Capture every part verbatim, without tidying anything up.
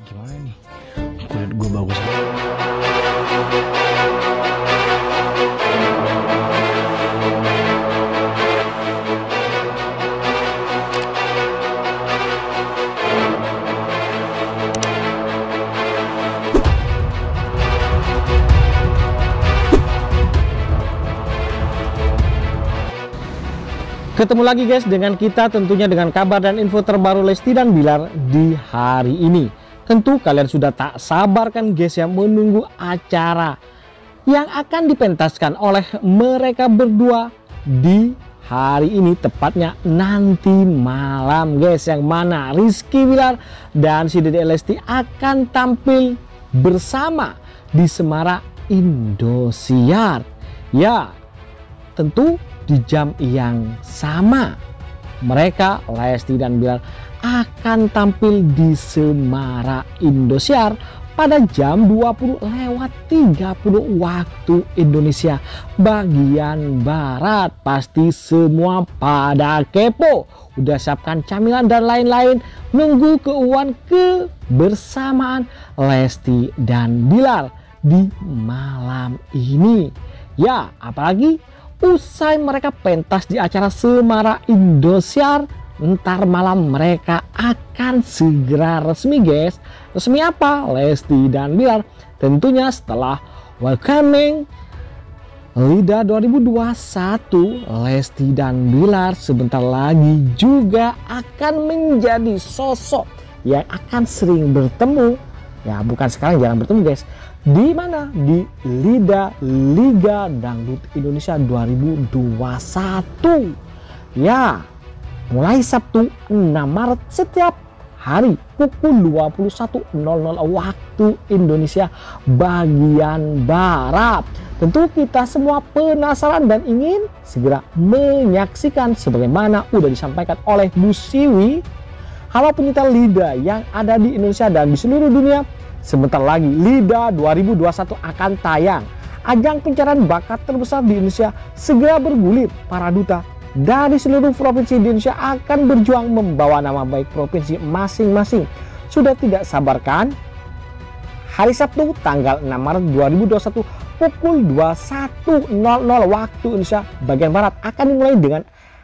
Gimana nih? Kulit gue bagus. Ketemu lagi guys dengan kita, tentunya dengan kabar dan info terbaru Lesti dan Bilar di hari ini. Tentu kalian sudah tak sabar kan guys ya menunggu acara yang akan dipentaskan oleh mereka berdua di hari ini, tepatnya nanti malam guys, yang mana Rizky Bilar dan si Dede Lesti akan tampil bersama di Semara Indosiar. Ya, tentu di jam yang sama mereka Lesti dan Bilar akan tampil di Semara Indosiar pada jam dua puluh lewat tiga puluh waktu Indonesia bagian barat. Pasti semua pada kepo, udah siapkan camilan dan lain-lain, nunggu keuangan kebersamaan Lesti dan Bilar di malam ini. Ya, apalagi usai mereka pentas di acara Semara Indosiar, ntar malam mereka akan segera resmi guys. Resmi apa? Lesti dan Bilar tentunya setelah welcoming LIDA dua ribu dua puluh satu, Lesti dan Bilar sebentar lagi juga akan menjadi sosok yang akan sering bertemu. Ya, bukan sekarang, jarang bertemu guys. Di mana? Di LIDA, Liga Dangdut Indonesia dua ribu dua puluh satu. Ya, mulai Sabtu enam Maret setiap hari pukul dua puluh satu nol nol waktu Indonesia bagian barat. Tentu kita semua penasaran dan ingin segera menyaksikan sebagaimana udah disampaikan oleh Bu Siwi. Halo pencinta LIDA yang ada di Indonesia dan di seluruh dunia, sebentar lagi LIDA dua ribu dua puluh satu akan tayang. Ajang pencarian bakat terbesar di Indonesia segera bergulir. Para duta dari seluruh provinsi di Indonesia akan berjuang membawa nama baik provinsi masing-masing. Sudah tidak sabarkan hari Sabtu tanggal enam Maret dua ribu dua puluh satu pukul dua puluh satu nol nol waktu Indonesia bagian barat akan dimulai dengan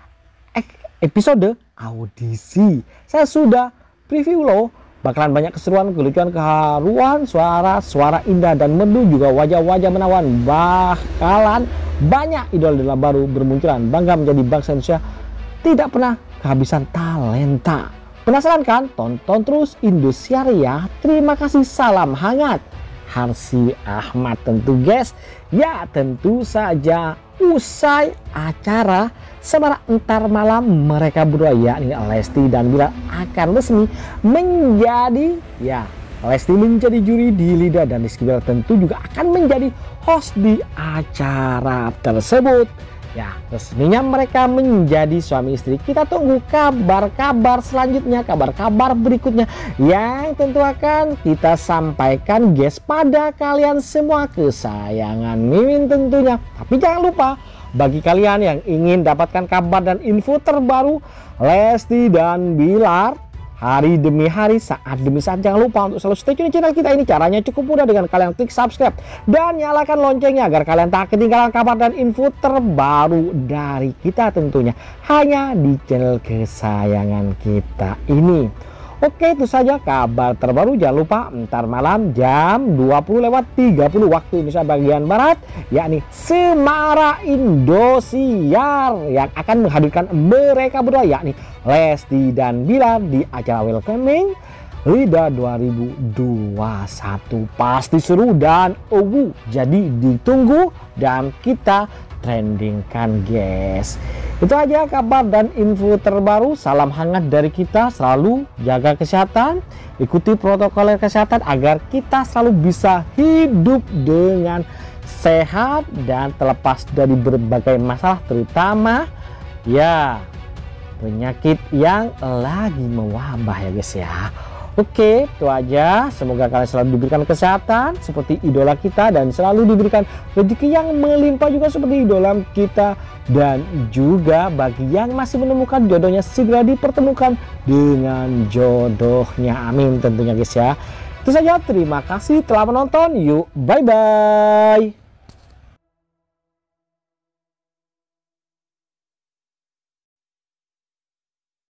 episode audisi. Saya sudah preview loh, bakalan banyak keseruan, kelucuan, keharuan, suara-suara indah dan merdu, juga wajah-wajah menawan. Bakalan banyak idola-idola baru bermunculan. Bangga menjadi bangsa Indonesia tidak pernah kehabisan talenta. Penasaran kan? Tonton terus Indosiar ya. Terima kasih, salam hangat Harsi Ahmad tentu guys. Ya, tentu saja usai acara Semara entar malam mereka berdua yakni Lesti dan Bilar akan resmi menjadi, ya, Lesti menjadi juri di LIDA dan Rizky Bilar tentu juga akan menjadi host di acara tersebut. Ya, resminya mereka menjadi suami istri. Kita tunggu kabar-kabar selanjutnya, kabar-kabar berikutnya yang tentu akan kita sampaikan guys pada kalian semua kesayangan Mimin tentunya. Tapi jangan lupa, bagi kalian yang ingin dapatkan kabar dan info terbaru Lesti dan Bilar hari demi hari, saat demi saat, jangan lupa untuk selalu stay tune di channel kita ini. Caranya cukup mudah dengan kalian klik subscribe dan nyalakan loncengnya agar kalian tak ketinggalan kabar dan info terbaru dari kita tentunya hanya di channel kesayangan kita ini. Oke, itu saja kabar terbaru. Jangan lupa ntar malam jam dua puluh lewat tiga puluh waktu Indonesia bagian barat yakni Semara Indosiar yang akan menghadirkan mereka berdua yakni Lesti dan Bilar di acara welcoming LIDA dua ribu dua puluh satu. Pasti seru dan uh, jadi ditunggu dan kita trendingkan guys. Itu aja kabar dan info terbaru. Salam hangat dari kita. Selalu jaga kesehatan, ikuti protokol kesehatan agar kita selalu bisa hidup dengan sehat dan terlepas dari berbagai masalah, terutama ya penyakit yang lagi mewabah ya guys ya. Oke, itu aja. Semoga kalian selalu diberikan kesehatan seperti idola kita dan selalu diberikan rezeki yang melimpah juga seperti idola kita. Dan juga bagi yang masih menemukan jodohnya segera dipertemukan dengan jodohnya. Amin tentunya guys ya. Itu saja, terima kasih telah menonton. Yuk, bye-bye.